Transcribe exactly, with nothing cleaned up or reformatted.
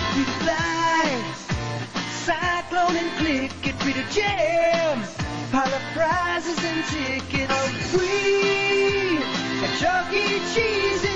We fly, cyclone and click, get free to jam. Pile of prizes and tickets. Free at Chuck E. Cheese.